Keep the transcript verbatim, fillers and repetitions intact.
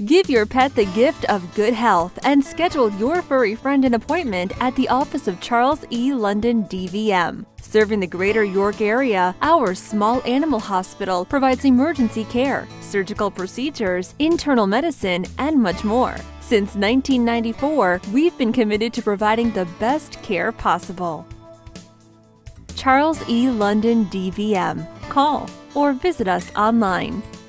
Give your pet the gift of good health and schedule your furry friend an appointment at the office of Charles E. London D V M. Serving the greater York area, our small animal hospital provides emergency care, surgical procedures, internal medicine, and much more. Since nineteen ninety-four, we've been committed to providing the best care possible. Charles E. London D V M. Call or visit us online.